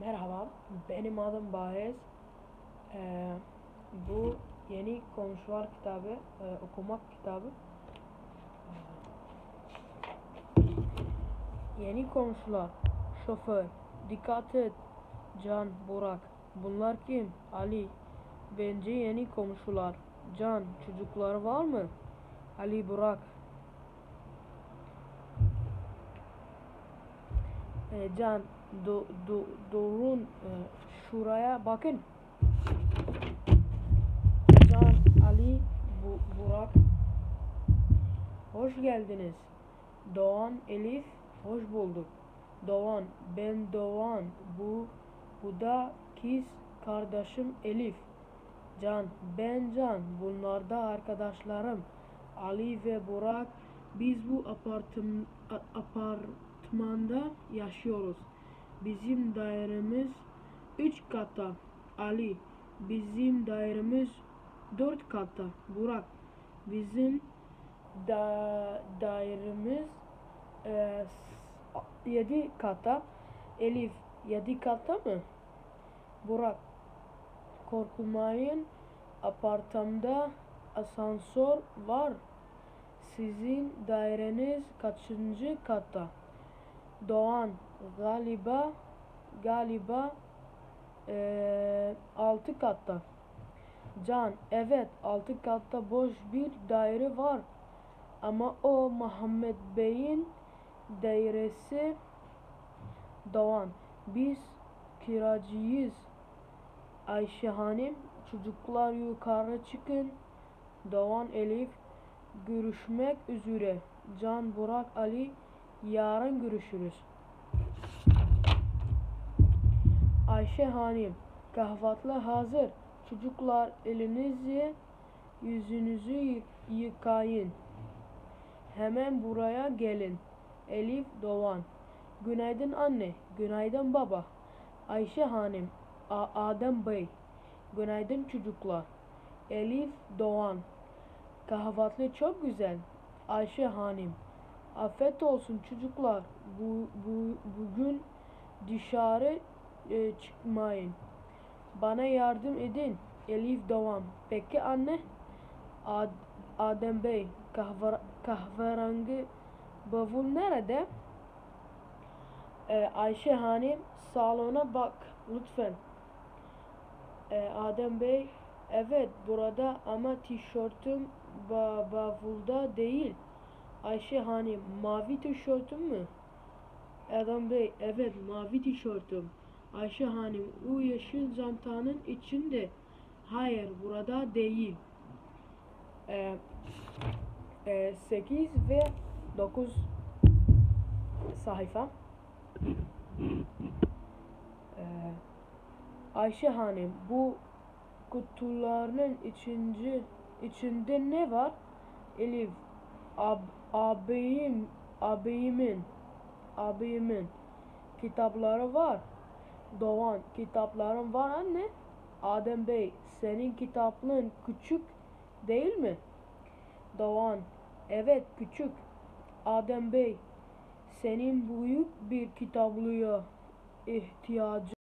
Merhaba, benim adım Bahez. Bu yeni komşular kitabı, okumak kitabı. Yeni komşular, şoför, dikkat et, Can, Burak. Bunlar kim? Ali. Bence yeni komşular. Can, çocukları var mı? Ali, Burak. Can, durun, şuraya bakın. Can, Ali, Burak. Hoş geldiniz. Doğan, Elif, hoş bulduk. Doğan, ben Doğan. Bu da kız kardeşim Elif. Can, ben Can. Bunlar da arkadaşlarım Ali ve Burak. Biz bu apartmanda yaşıyoruz. Bizim dairemiz 3 katta. Ali, bizim dairemiz 4 katta. Burak, bizim dairemiz 7 katta. Elif, 7 katta mı? Burak, korkmayın, apartmanda asansör var. Sizin daireniz kaçıncı katta? Doğan, galiba 6 katta. Can, evet, 6 katta boş bir daire var. Ama o Muhammed Bey'in dairesi. Doğan, biz kiracıyız. Ayşe Hanım, çocuklar yukarı çıkın. Doğan, Elif, görüşmek üzere. Can, Burak, Ali, yarın görüşürüz. Ayşe Hanım, kahvaltı hazır. Çocuklar, elinizi yüzünüzü yıkayın. Hemen buraya gelin. Elif, Doğan, günaydın anne, günaydın baba. Ayşe Hanım, Adem Bey, günaydın çocuklar. Elif, Doğan, kahvaltı çok güzel. Ayşe Hanım, afiyet olsun çocuklar. Bugün dışarı çıkmayın. Bana yardım edin. Elif, Doğan, peki anne. Adem Bey, kahverengi bavul nerede? Ayşe Hanım, salona bak lütfen. Adem Bey, evet burada ama tişörtüm bavulda değil. Ayşe Hanım, mavi tişörtüm mü? Adem Bey, evet mavi tişörtüm. Ayşe Hanım, o yeşil çantanın içinde. Hayır, burada değil. 8 ve 9 sayfa. Ayşe Hanım, bu kutuların içinde ne var? Elif, abimin kitapları var. Doğan, kitaplarım var anne. Adem Bey, senin kitaplığın küçük değil mi? Doğan, evet küçük. Adem Bey, senin büyük bir kitaplığa ihtiyacın